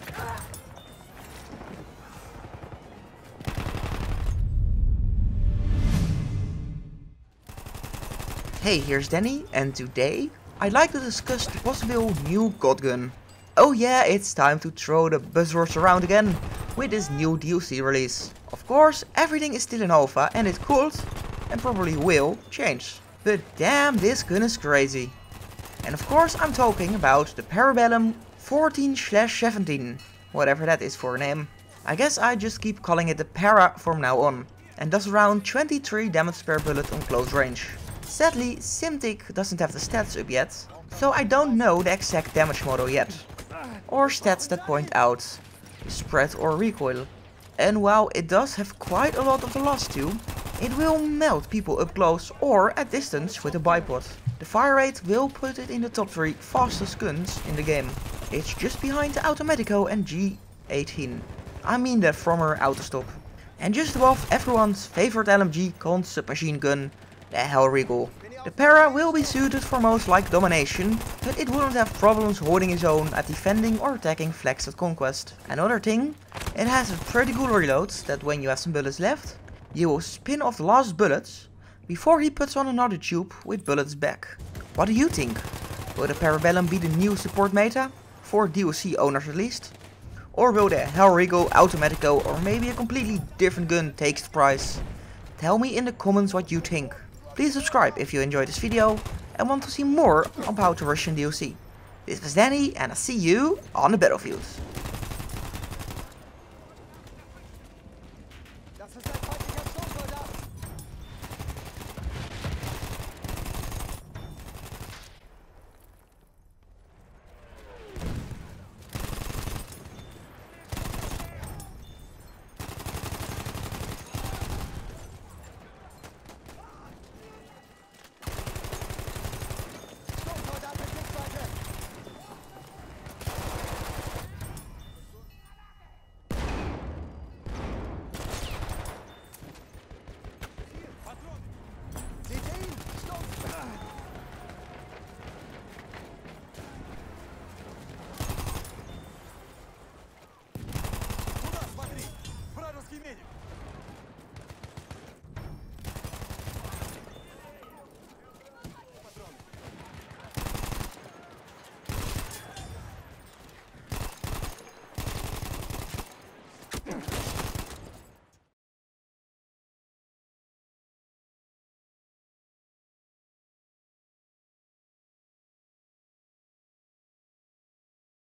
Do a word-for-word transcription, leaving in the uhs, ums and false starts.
Hey, here's Danny, and today I'd like to discuss the possible new god gun. Oh yeah, it's time to throw the buzzwords around again with this new D L C release. Of course, everything is still in alpha and it could, and probably will, change. But damn, this gun is crazy. And of course I'm talking about the Parabellum fourteen slash seventeen, whatever that is for a name. I guess I just keep calling it the Para from now on, and does around twenty-three damage per bullet on close range. Sadly, Simtic doesn't have the stats up yet, so I don't know the exact damage model yet, or stats that point out spread or recoil. And while it does have quite a lot of the last two, it will melt people up close or at distance with a bipod. The fire rate will put it in the top three fastest guns in the game. It's just behind the Automatico and G eighteen. I mean the former Autostop. And just above everyone's favorite L M G called submachine gun, the Hellriegel. The Para will be suited for most like domination, but it wouldn't have problems holding his own at defending or attacking flags at conquest. Another thing, it has a pretty good reload that when you have some bullets left, you will spin off the last bullets before he puts on another tube with bullets back. What do you think? Will the Parabellum be the new support meta, for D L C owners at least? Or will the Hellriegel, Automatico or maybe a completely different gun take the prize? Tell me in the comments what you think. Please subscribe if you enjoyed this video and want to see more about the Russian D L C. This was Danny and I'll see you on the battlefield.